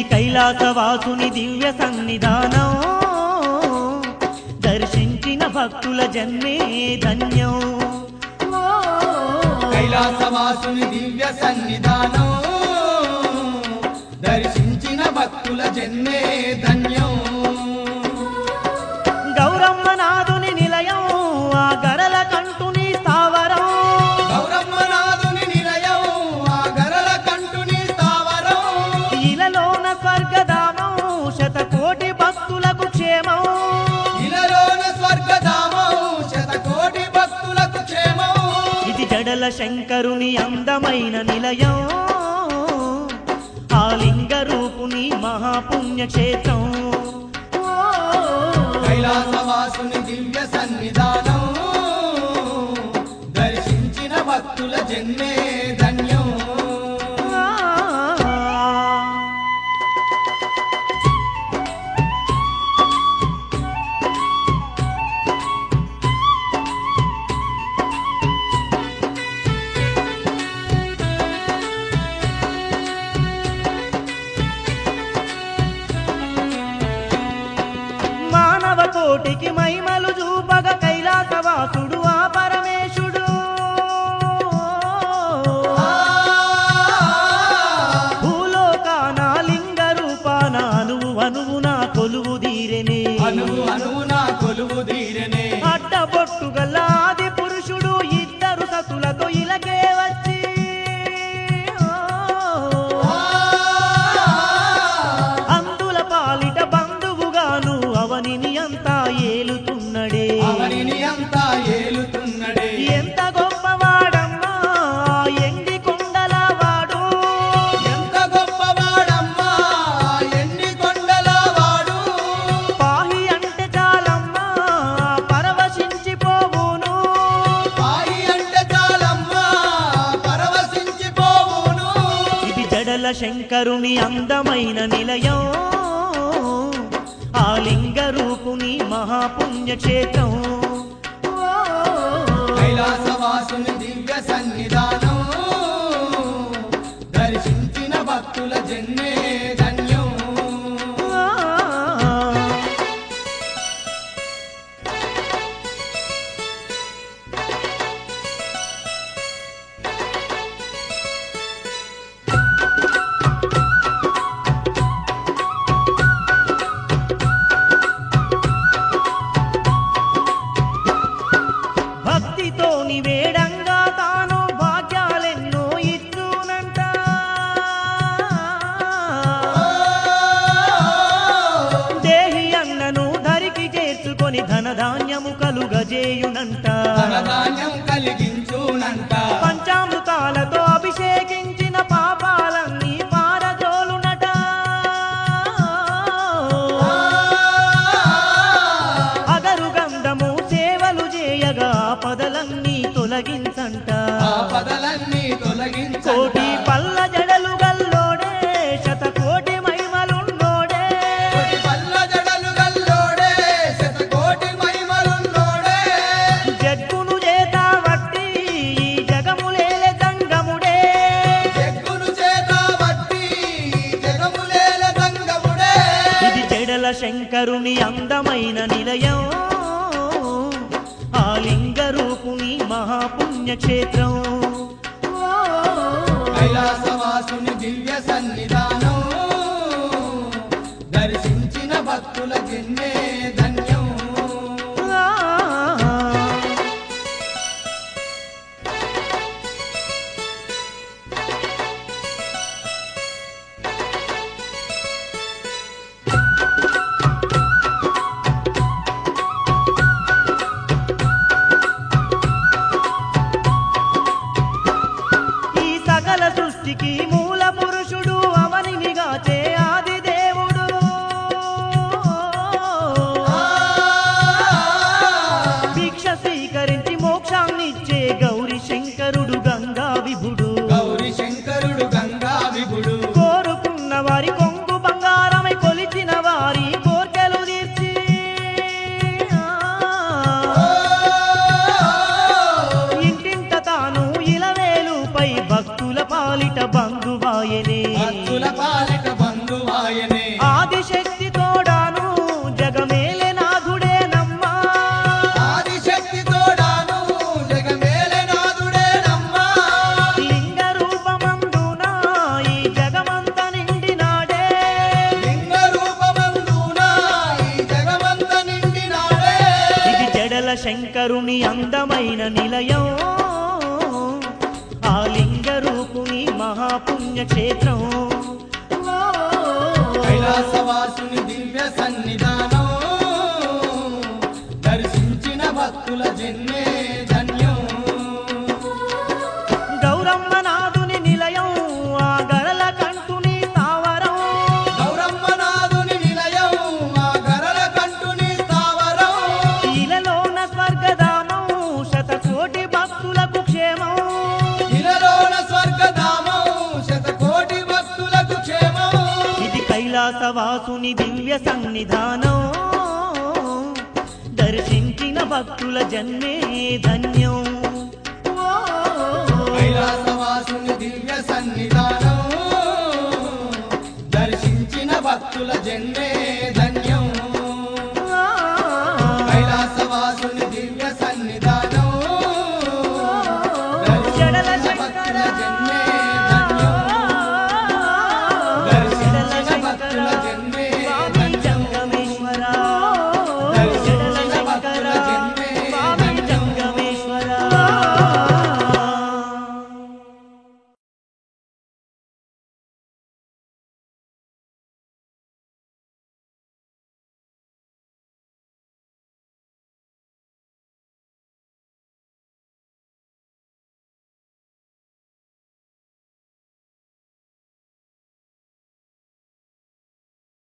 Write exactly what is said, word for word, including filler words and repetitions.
కైలాసవాసుని దివ్య సన్నిధానం దర్శించిన భక్తుల జన్మే ధన్యం కైలాసవాసుని దివ్య సన్నిధానం దర్శించిన భక్తుల జన్మే ధన్యం గౌరమ్మ నాదుని నిలయం ఆ గరల కంటుని స్థావరం గౌరమ్మ నాదుని నిలయం ఆ గరల కంటుని స్థావరం ఇలలోన స్వర్గధామం శతకోటి భక్తులకు క్షేమం ఇలలోన స్వర్గధామం శతకోటి భక్తులకు క్షేమం ఇది జడల శంకరుని అందమైన నిలయం ఆ లింగ రూపుని మహాపుణ్యక్షేత్రం కైలాసవాసుని దివ్య సన్నిధానం దర్శించిన భక్తుల జన్మే ధన్యం కోటికి మహిమలు చూపగ కైలాసవాసుడు ఆ పరమేశుడు భూలోకాన లింగ రూపాన అనువు అనువున కొలువు దీరెనే అనువు అనువున కొలువు దీరెనే అడ్డబొట్టు గల ఆది పురుషుడు ఇద్దరు సతులతో ఇలకే వచ్చి అందుల పాలిట బంధువుగాను అవనిని అంతా ఏలుతున్నడే అవనిని అంతా ఏలుతున్నడే ఎంత గొప్పవాడమ్మా ఎండి కొండల వాడు ఎంత గొప్పవాడమ్మా ఎండి కొండల వాడు పాహి అంటే చాలమ్మా పరవశించిపోవును పాయి అంటే చాలమ్మా పరవశించిపోవును ఇది జడల శంకరుని అందమైన నిలయం ఆ లింగ రూపుని మహాపుణ్యక్షేత్రం కైలాసవాసుని దివ్య సన్నిధానం దర్శించిన భక్తుల జన్మే ధన్యం భక్తితోని వేడంగా తాను భాగ్యాలెన్నో ఇచ్చునంట దేహి అన్నను ధరికి చేర్చుకొని ధనధాన్యము కలుగజేయునంట ధనధాన్యం కలిగించునంట పంచామృతాలతో అభిషేకించిన పాపాలన్నీ పారద్రోలునట అగరు గంధము సేవలు చేయగా పదలన్నీ తొలగించంట ఆపదలన్నీ తొలగించంట కోటి పల్ల జడలు గల్లోడే శతకోటి మహిమలున్నోడే కోటి పల్ల జడలు గల్లోడే శతకోటి మహిమలున్నోడే జగ్గును చేత వట్టి ఈ జగములేలే జంగముడే జగ్గును చేత బట్టి జగములేల సంగముడే ఇది జడల శంకరుని అందమైన నిలయం ఆ లింగ రూపుని మహాపుణ్యక్షేత్రం కైలాసవాసుని దివ్య సన్నిధానం దర్శించిన భక్తుల జన్మే ధన్యం ఈ సకల సృష్టికి మూల పురుషుడు అవనినిగాచే ఆది దేవుడు భిక్ష స్వీకరించి మోక్షాన్నిచ్చే గౌరీ శంకరుడు గంగా విభుడు గౌరీ శంకరుడు గంగా విభుడు కోరుకున్న వారి కొంగు బంగారమై కొలిచిన వారి కోర్కెలు తీర్చి ఇంటింట తాను ఇలవేలుపై భక్తుల పాలిట బంధువాయనే భక్తుల పాలిట బంధువాయనే శంకరుని అందమైన నిలయం ఆ లింగ రూపుని మహాపుణ్యక్షేత్రం కైలాసవాసుని దివ్య సన్నిధానం దర్శించిన భక్తుల జన్మే ధన్యం గౌరమ్మ నాదుని నిలయం ఆ గరల కంటుని స్థావరం గౌరమ్మ నాదుని నిలయం ఆ గరల కంటుని స్థావరం ఇలలోన స్వర్గధామం శతకోటి భక్తులకు క్షేమం ఇలలోన స్వర్గధామం శతకోటి భక్తులకు క్షేమం ఇది కైలాసవాసుని దివ్య సన్నిధానం దర్శించిన భక్తుల జన్మే ధన్యం